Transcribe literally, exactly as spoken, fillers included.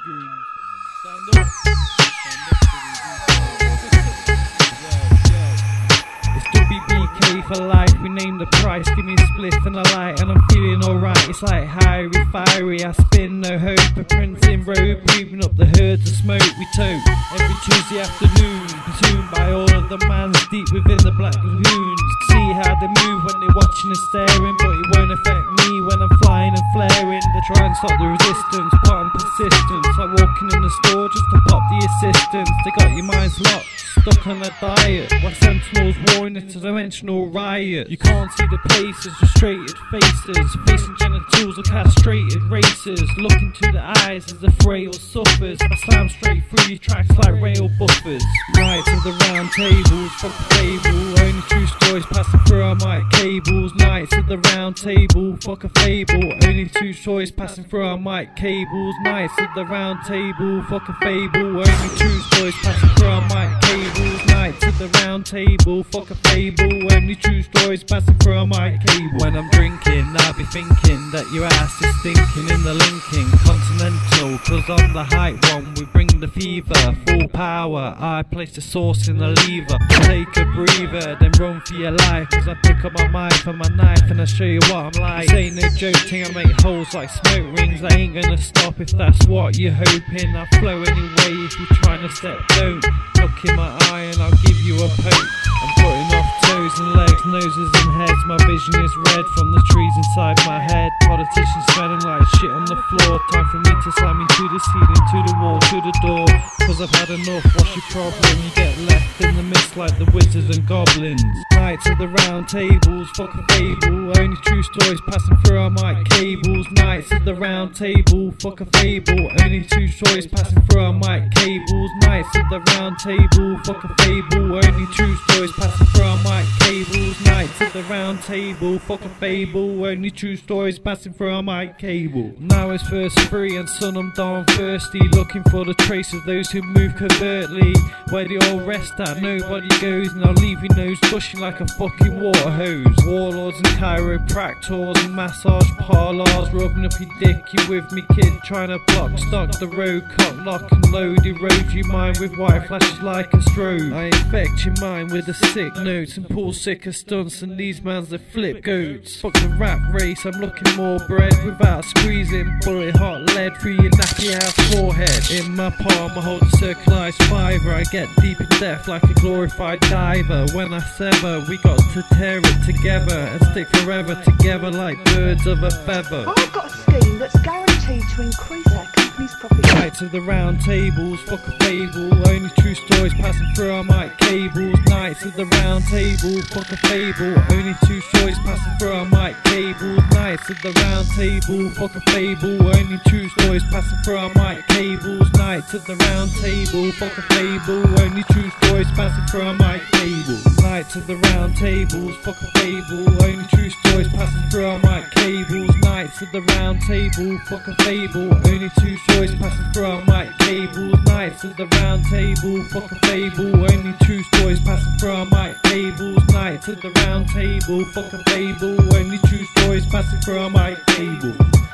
goons. Stand up. Stand up It's W B K for life, we name the price. Give me a spliff and a light and I'm feeling alright. It's like Harry, fiery, I spin no hope. A prince in robe, breathing up the herds of smoke we tote. Every Tuesday afternoon, consumed by all of the mans deep within the black lagoons. See how they move when they're watching and staring, but it won't affect me when I'm flying and flaring. They try and stop the resistance, but I'm persistent. Like walking in the store just to pop the assistance. They got your minds locked, stuck on a diet. While sentinels warring it's a dimensional riot. You can't see the places, frustrated faces, facing genitals of castrated races. Look into the eyes as the frail suffers. I slam straight through your tracks like rail buffers. Right to the round tables, fuck the fable. Only true stories passing through our mic cables. Nights at the round table, fuck a fable. Only two choice passing through our mic cables. Nights at the round table, fuck a fable. Only true stories passing through our mic cables. Nights at the round table, fuck a fable. Only true stories passing through our mic cable. When I'm drinking, I be thinking that your ass is stinking in the linking. Continental, cause on the height one we bring the fever. Full power, I place the sauce in the lever. Take a breather, then run for your life. Cause I pick up my mic and my knife and I show you what I'm like. This ain't no joke thing, I make holes like smoke rings. I ain't gonna stop if that's what you're hoping. I flow anyway if you're trying to step, don't. Look in my eye and I'll give you a poke. I'm putting off toes and legs, noses and heads. My vision is red from the trees inside my head. Politicians smelling like shit on the floor. Time for me to slam me to the ceiling, to the wall, to the door. Cause I've had enough, what's your problem? You get left in the mist like the wizards and goblins. Nights at the round tables, fuck a fable. Only true stories passing through our mic cables. Nights at the round table, fuck a fable. Only true stories passing through our mic cables. Nights at the round table, fuck a fable. Only true stories passing through our mic cables. Nights at the round table, fuck a fable. Only true stories passing through our mic cable. Now it's first free and son I'm darn thirsty. Looking for the trace of those who move covertly. Where they all rest at, nobody goes. And I'll leave your nose gushing like a fucking water hose. Warlords and chiropractors and massage parlors, rubbing up your dick, you with me kid. Trying to block, stock the road, cock, lock and load. Erode your mind with white flashes like a strobe. I infect your mind with the sick notes and pull sicker stunts. And these mans that flip goats. Fuck the rap race, I'm looking more bread without squeezing bullet hot lead through your nappy ass forehead. In my palm I hold a circularized fibre. I get deep in depth like a glorified diver. When I sever, we got to tear it together and stick forever together like birds of a feather. I've got a scheme that's guaranteed to increase our company's profit. Nights of the round tables, fuck a fable. Only true stories passing through our mic cables. Nights of the round table, fuck a fable. Only true stories passing through our mic cables. Nights of the round table, fuck a fable. Only true stories passing through our mic cables. Nights of the round table, fuck a fable. Only true stories passing through our mic cables. Nights of the round tables, fuck a fable. Only true stories passing through our mic cables. Nights of the round table, fuck a fable. Only true stories passing through our mic cables. Nights of the round table, fuck a fable. Only true stories passing through our mic cables. Nights of the round table, fuck a fable. Only true stories passing through our mic cable.